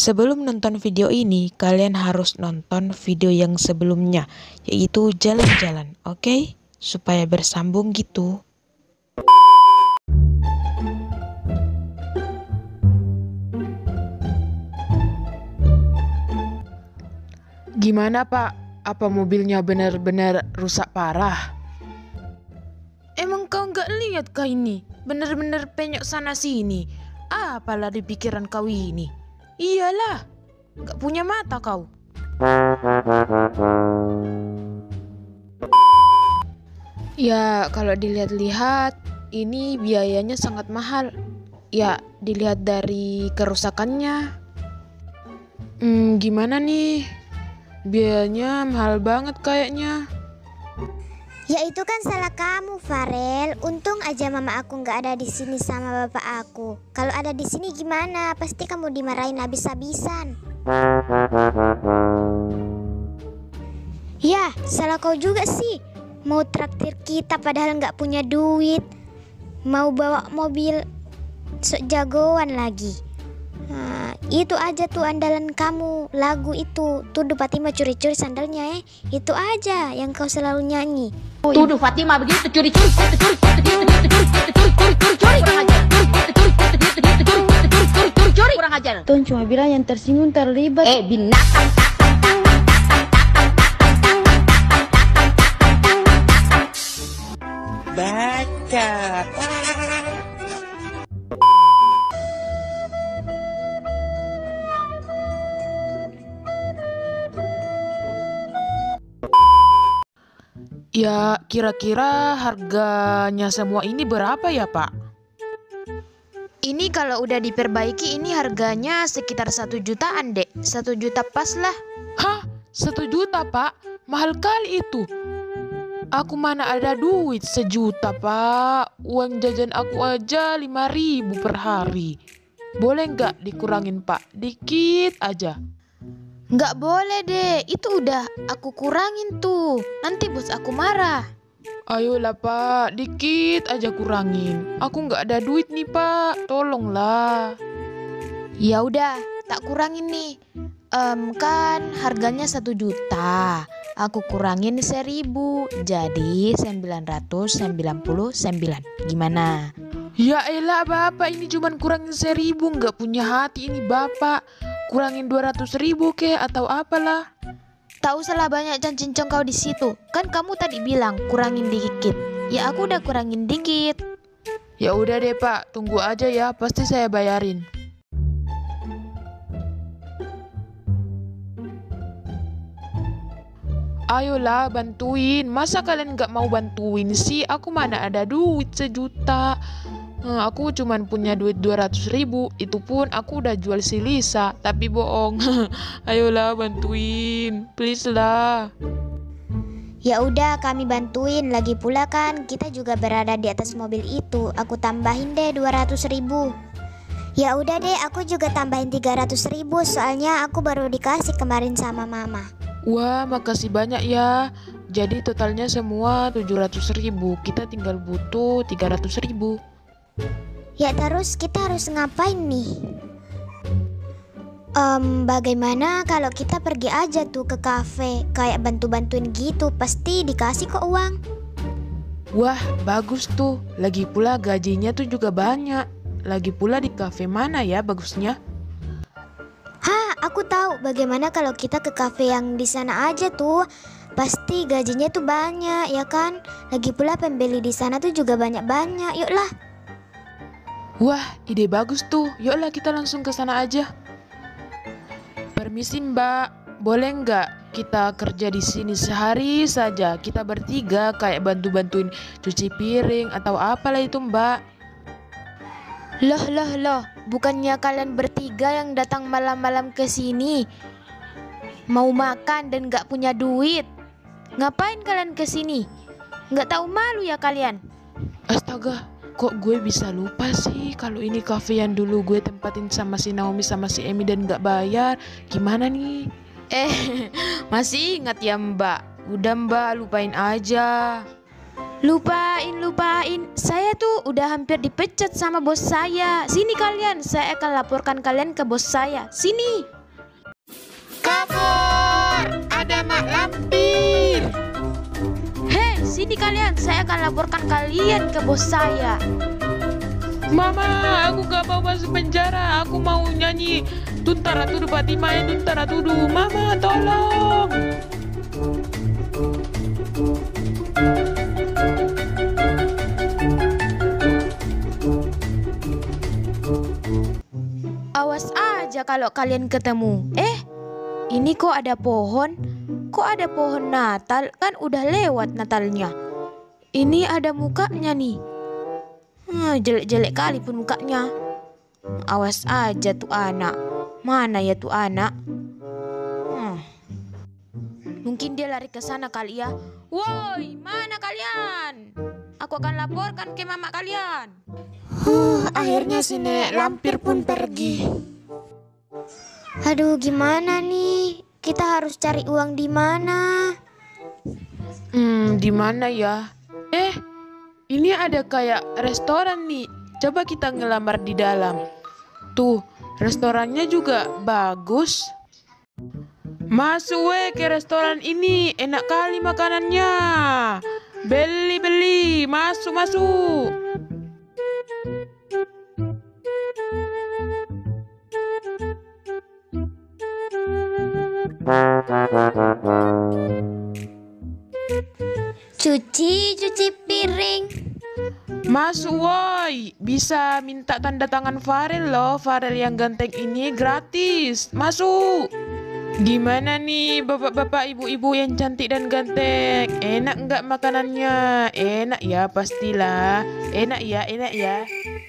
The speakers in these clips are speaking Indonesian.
Sebelum nonton video ini, kalian harus nonton video yang sebelumnya, yaitu jalan-jalan, oke? Supaya bersambung gitu. Gimana Pak? Apa mobilnya benar-benar rusak parah? Emang kau nggak lihat kah ini? Bener-bener penyok sana sini. Apalah di pikiran kau ini? Iyalah, nggak punya mata kau. Ya, kalau dilihat-lihat, ini biayanya sangat mahal. Ya, dilihat dari kerusakannya. Gimana nih? Biayanya mahal banget kayaknya. Ya itu kan salah kamu, Farel. Untung aja mama aku nggak ada di sini sama bapak aku. Kalau ada di sini gimana? Pasti kamu dimarahin habis-habisan. Ya, salah kau juga sih. Mau traktir kita padahal nggak punya duit. Mau bawa mobil sok jagoan lagi. Nah, itu aja tuh andalan kamu, lagu itu. Tuduh Fatima curi-curi sandalnya Itu aja yang kau selalu nyanyi. Tuduh Fatima begitu curi-curi kurang ajar. Tuh cuma bilang yang tersinggung terlibat. Binatang. Baca. Ya, kira-kira harganya semua ini berapa ya Pak? Ini kalau udah diperbaiki ini harganya sekitar 1 jutaan, Dek. 1 juta pas lah. Hah? 1 juta Pak? Mahal kali itu. Aku mana ada duit 1 juta Pak. Uang jajan aku aja 5.000 per hari. Boleh nggak dikurangin Pak? Dikit aja. Nggak boleh, Dek. Itu udah aku kurangin tuh. Nanti bos aku marah. Ayolah Pak, dikit aja kurangin. Aku nggak ada duit nih Pak, tolonglah. Ya udah, tak kurangin nih. Kan harganya 1 juta. Aku kurangin 1.000. Jadi 999. Gimana? Ya elah Bapak, ini cuman kurangin 1.000, nggak punya hati ini Bapak. Kurangin 200.000 kek atau apalah. Tak usahlah banyak cincong kau di situ. Kan kamu tadi bilang kurangin dikit. Ya aku udah kurangin dikit. Ya udah deh Pak, tunggu aja ya, pasti saya bayarin. Ayolah bantuin, masa kalian nggak mau bantuin sih? Aku mana ada duit 1 juta. Aku cuman punya duit 200.000. Itu pun aku udah jual si Lisa, tapi bohong. Ayolah bantuin, please lah. Ya udah kami bantuin. Lagi pula kan kita juga berada di atas mobil itu. Aku tambahin deh 200.000. Ya udah deh, aku juga tambahin 300.000. Soalnya aku baru dikasih kemarin sama mama. Wah, makasih banyak ya. Jadi totalnya semua 700.000. Kita tinggal butuh 300.000. Ya terus kita harus ngapain nih? Bagaimana kalau kita pergi aja tuh ke kafe, kayak bantu-bantuin gitu, pasti dikasih kok uang. Wah, bagus tuh. Lagi pula gajinya tuh juga banyak. Lagi pula di kafe mana ya bagusnya? Aku tahu. Bagaimana kalau kita ke kafe yang di sana aja tuh? Pasti gajinya tuh banyak, ya kan? Lagi pula pembeli di sana tuh juga banyak-banyak. Yuklah. Wah, ide bagus tuh. Yuklah kita langsung ke sana aja. Permisi Mbak, boleh nggak kita kerja di sini sehari saja? Kita bertiga kayak bantu-bantuin cuci piring atau apalah itu Mbak. Loh, bukannya kalian bertiga yang datang malam-malam ke sini mau makan dan gak punya duit? Ngapain kalian ke sini? Gak tahu malu ya kalian? Astaga, kok gue bisa lupa sih kalau ini kafe yang dulu gue tempatin sama si Naomi sama si Emi dan gak bayar. Gimana nih? Masih ingat ya Mbak? Udah Mbak, lupain aja. Lupain. Saya tuh udah hampir dipecat sama bos saya. Sini kalian, saya akan laporkan kalian ke bos saya. Sini. Kabur! Ada mak lampir! Hei, sini kalian, saya akan laporkan kalian ke bos saya. Mama, aku gak mau masuk penjara. Aku mau nyanyi Tuntara Tudu Fatima ya Tuntara Tudu. Mama, tolong! Awas aja kalau kalian ketemu. Ini kok ada pohon? Kok ada pohon Natal? Kan udah lewat Natalnya. Ini ada mukanya nih. Jelek-jelek kali pun mukanya. Awas aja tuh anak. Mana ya tuh anak? Mungkin dia lari ke sana kali ya. Woi, mana kalian? Aku akan laporkan ke mama kalian. Akhirnya si Nek Lampir pun pergi. Aduh, gimana nih? Kita harus cari uang di mana? Di mana ya? Ini ada kayak restoran nih. Coba kita ngelamar di dalam. Tuh, restorannya juga bagus. Masuk ke restoran ini, enak kali makanannya. Beli, masuk. Cuci piring. Masuk woi, bisa minta tanda tangan Farel loh. Farel yang ganteng ini gratis. Masuk. Gimana nih bapak-bapak ibu-ibu yang cantik dan ganteng? Enak nggak makanannya? Enak ya pastilah. Enak ya.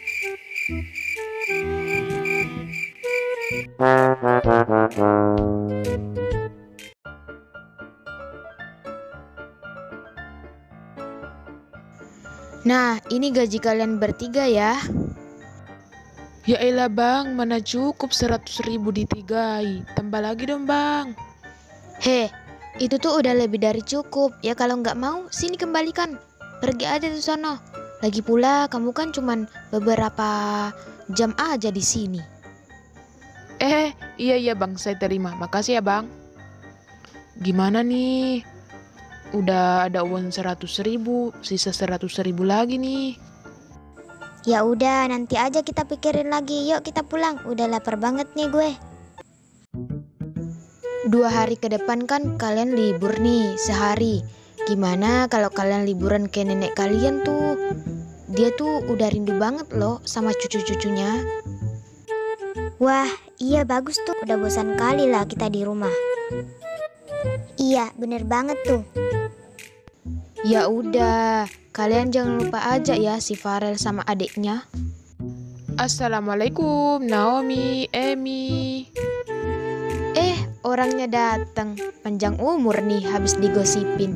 Nah, ini gaji kalian bertiga ya. Ya elah bang, mana cukup 100.000 ditigai. Tambah lagi dong bang. Itu tuh udah lebih dari cukup. Ya kalau nggak mau, sini kembalikan. Pergi aja tuh sono. Lagi pula kamu kan cuman beberapa jam aja di sini. Iya bang, saya terima. Makasih ya bang. Gimana nih? Udah ada uang 100.000, sisa 100.000 lagi nih. Ya udah, nanti aja kita pikirin lagi. Yuk kita pulang. Udah lapar banget nih gue. 2 hari ke depan kan kalian libur nih, sehari. Gimana kalau kalian liburan ke nenek kalian tuh? Dia tuh udah rindu banget loh sama cucu-cucunya. Wah, iya bagus tuh. Udah bosan kali lah kita di rumah. Iya, bener banget tuh. Ya udah, kalian jangan lupa aja ya si Farel sama adiknya. Assalamualaikum Naomi, Emi. Orangnya datang. Panjang umur nih habis digosipin.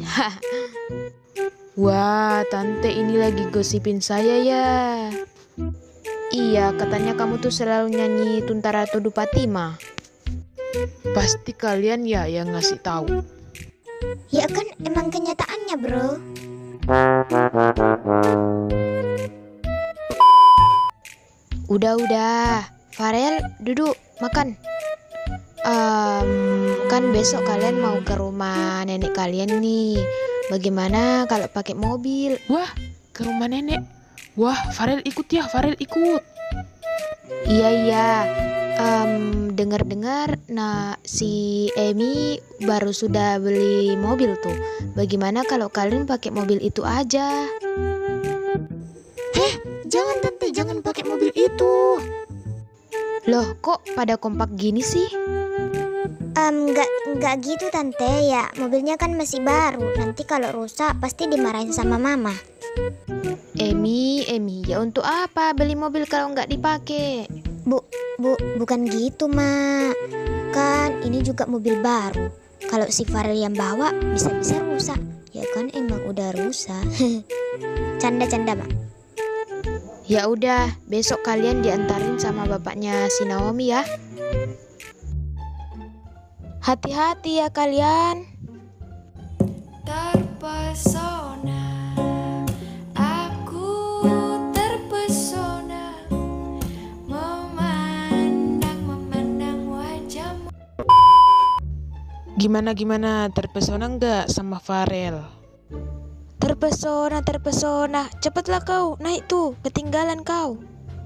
Wah, tante ini lagi gosipin saya ya. Iya, katanya kamu tuh selalu nyanyi Tuntara Tudu Fatima. Pasti kalian ya yang ngasih tahu. Ya kan emang kenyataannya bro. Udah, Farel duduk makan. Kan besok kalian mau ke rumah nenek kalian nih. Bagaimana kalau pakai mobil? Wah, ke rumah nenek. Wah, Farel ikut ya, Farel ikut. Iya. Dengar-dengar, si Emi baru sudah beli mobil tuh. Bagaimana kalau kalian pakai mobil itu aja? Jangan tante, jangan pakai mobil itu. Loh, kok pada kompak gini sih? Enggak gitu tante ya. Mobilnya kan masih baru. Nanti kalau rusak pasti dimarahin sama mama. Emi, ya untuk apa beli mobil kalau nggak dipakai? Bukan gitu, Mak. Kan ini juga mobil baru. Kalau si Farel yang bawa bisa-bisa rusak. Ya kan emang udah rusak. Canda, Mak. Ya udah, besok kalian diantarin sama bapaknya si Naomi ya. Hati-hati ya kalian. Terpesona, aku terpesona memandang wajahmu. Gimana, terpesona nggak sama Farel? Terpesona. Cepatlah kau, naik tuh, ketinggalan kau.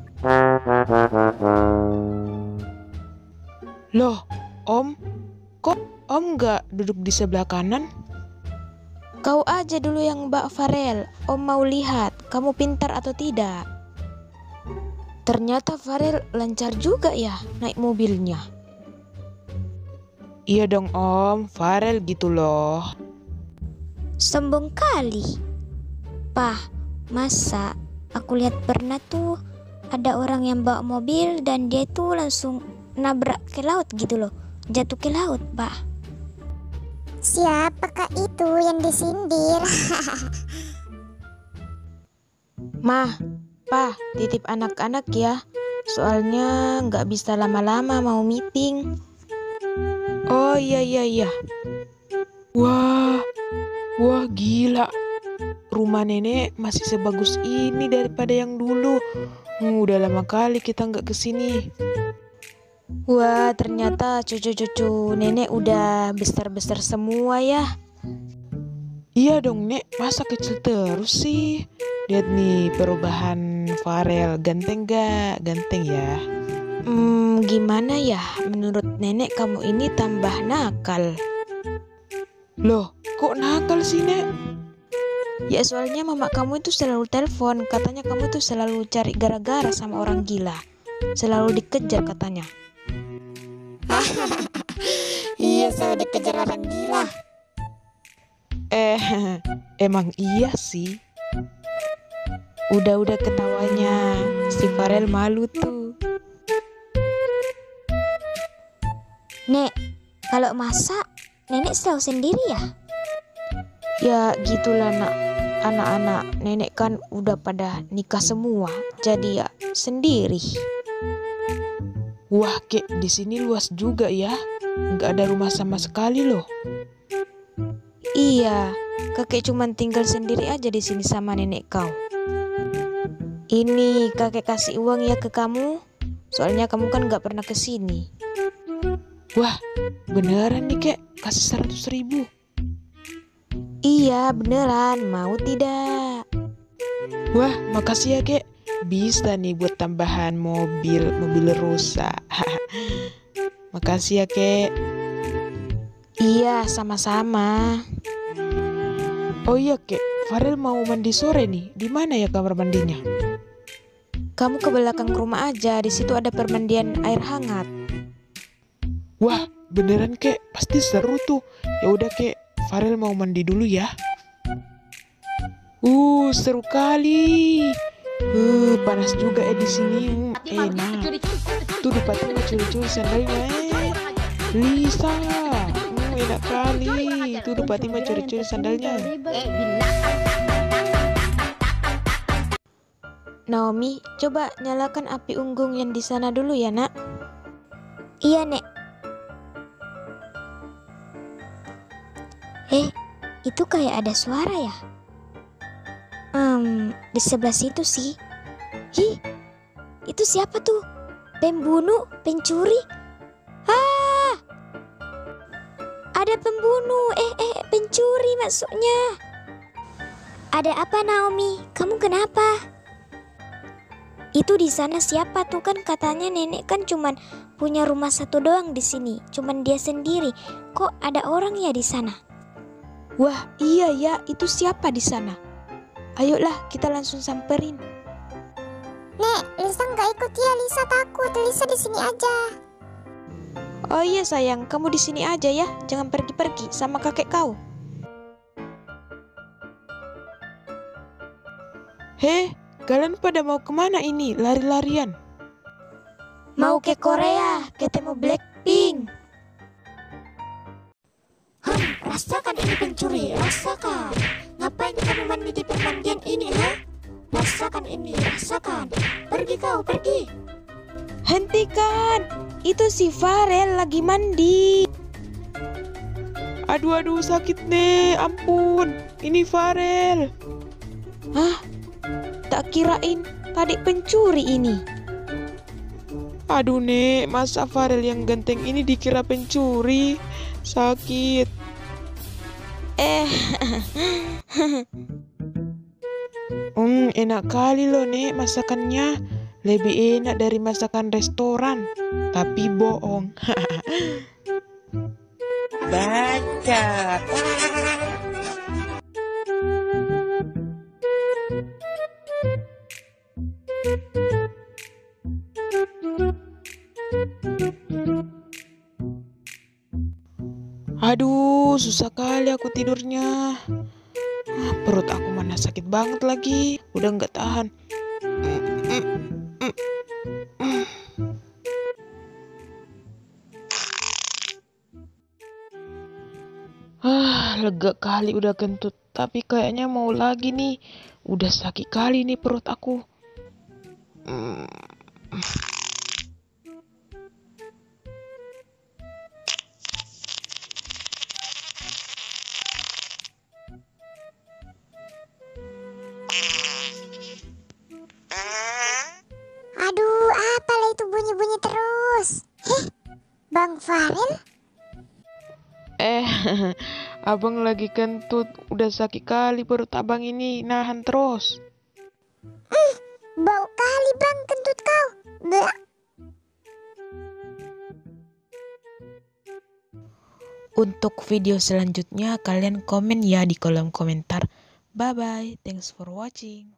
Loh, Om, kok Om nggak duduk di sebelah kanan? Kau aja dulu yang Mbak Farel. Om mau lihat, kamu pintar atau tidak. Ternyata Farel lancar juga ya naik mobilnya. Iya dong Om, Farel gitu loh. Sombong kali. Pah, masa aku lihat pernah tuh ada orang yang bawa mobil dan dia tuh langsung nabrak ke laut gitu loh. Jatuh ke laut, Pak. Siapakah itu yang disindir? Mah, Pah, titip anak-anak ya. Soalnya nggak bisa lama-lama mau meeting. Oh iya. Wah gila. Rumah nenek masih sebagus ini daripada yang dulu. Udah lama kali kita nggak kesini. Wah, ternyata cucu-cucu nenek udah besar-besar semua ya. Iya dong Nek, masa kecil terus sih? Lihat nih perubahan Farel, ganteng gak? Ganteng ya. Gimana ya? Menurut nenek kamu ini tambah nakal. Loh, kok nakal sih Nek? Ya soalnya mama kamu itu selalu telepon. Katanya kamu itu selalu cari gara-gara sama orang gila. Selalu dikejar katanya. Iya, saya dikejar orang gila. Emang iya sih. Udah ketawanya. Si Farel malu tuh. Nek, kalau masak nenek selalu sendiri ya? Ya gitulah nak. Anak-anak nenek kan udah pada nikah semua. Jadi ya sendiri. Wah, Kek, di sini luas juga ya. Nggak ada rumah sama sekali loh. Iya, kakek cuman tinggal sendiri aja di sini sama nenek kau. Ini kakek kasih uang ya ke kamu. Soalnya kamu kan nggak pernah kesini. Wah, beneran nih Kek, kasih 100.000. Iya beneran, mau tidak? Wah, makasih ya Kek. Bisa nih buat tambahan mobil rusak. Makasih ya Kek. Iya, sama-sama. Oh iya Kek, Farel mau mandi sore nih. Di mana ya kamar mandinya? Kamu ke belakang rumah aja, di situ ada permandian air hangat. Wah, beneran Kek, pasti seru tuh. Ya udah Kek, Farel mau mandi dulu ya. Seru kali. Panas juga di sini. Enak. Tuh di Fatima curi-curi sandalnya. Lisa. Enak kali. Tuh di Fatima curi-curi sandalnya. Naomi, coba nyalakan api unggung yang di sana dulu ya, Nak. Iya, Nek. Itu kayak ada suara ya? Di sebelah situ sih. Itu siapa tuh? Pembunuh? Pencuri? Ada pembunuh. Pencuri maksudnya. Ada apa, Naomi? Kamu kenapa? Itu di sana siapa tuh? Kan katanya nenek kan cuman punya rumah satu doang di sini. Cuman dia sendiri. Kok ada orang ya di sana? Wah, iya ya, itu siapa di sana? Ayolah, kita langsung samperin. Nek, Lisa nggak ikut ya. Lisa takut. Lisa di sini aja. Oh iya sayang, kamu di sini aja ya. Jangan pergi-pergi sama kakek kau. Heh, kalian pada mau kemana ini? Lari-larian? Mau ke Korea, ketemu Blackpink. Rasakan ini pencuri, rasakan. Ngapain kamu mandi di permandian ini, ha? Rasakan ini, rasakan. Pergi kau, pergi. Hentikan, itu si Farel lagi mandi. Aduh, sakit nih, ampun. Ini Farel. Hah? Tak kirain tadi pencuri ini. Aduh Nek, masa Farel yang ganteng ini dikira pencuri? sakit. Enak kali loh Nek masakannya. Lebih enak dari masakan restoran. Tapi bohong. Bacot. Aduh, susah kali aku tidurnya. Perut aku mana sakit banget lagi. Udah nggak tahan. Lega kali udah kentut. Tapi kayaknya mau lagi nih. Udah sakit kali nih perut aku. Aduh, apalah itu bunyi-bunyi terus? Bang Farel? Abang lagi kentut. Udah sakit kali perut abang ini. Nahan terus. Bau kali bang kentut kau. Bleh. Untuk video selanjutnya kalian komen ya di kolom komentar. Bye bye, thanks for watching.